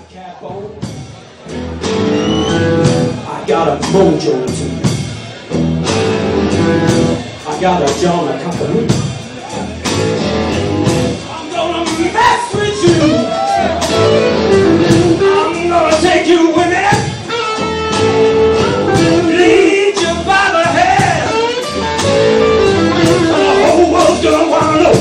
Capo. I got a mojo too. I got a John a company. I'm gonna mess with you. I'm gonna take you with me. Lead you by the hand. And the whole world's gonna wanna know.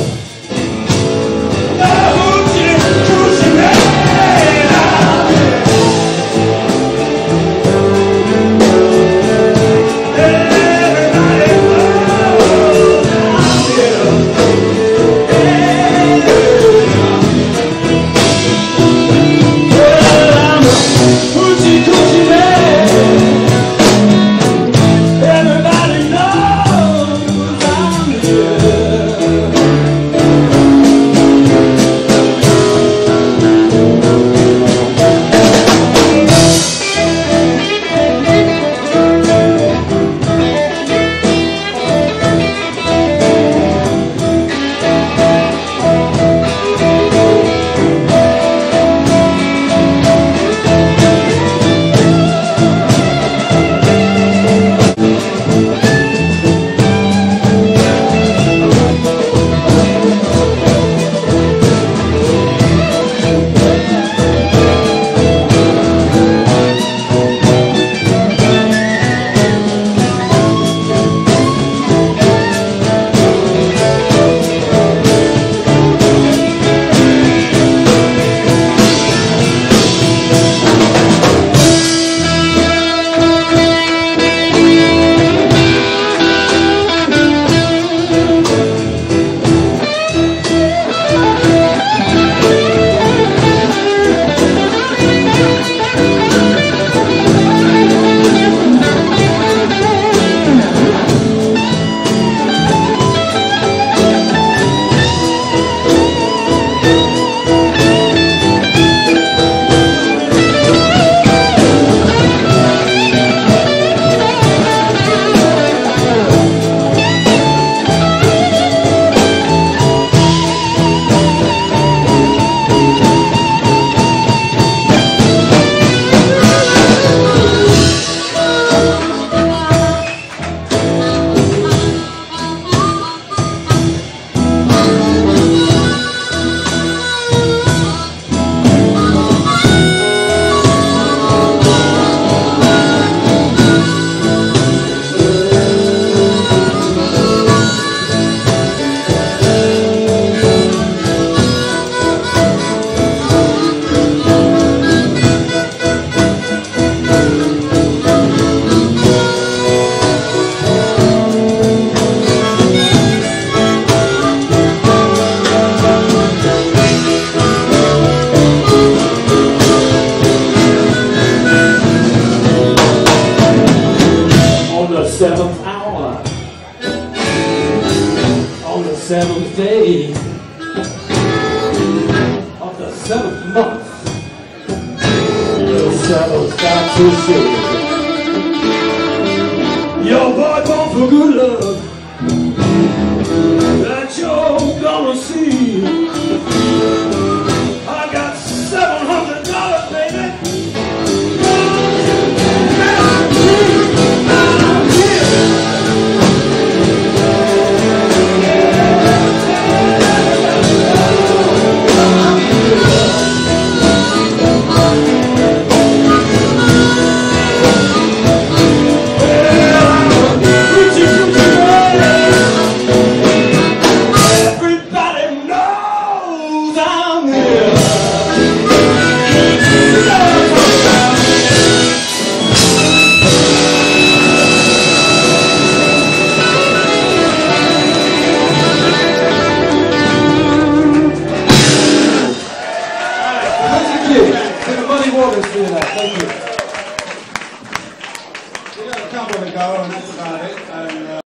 Seventh hour, on the seventh day of the seventh month, the shadows start to shake. Your boy born for good love that you're gonna see. I got $700, baby. Thank you. We got a couple to go, and that's about it.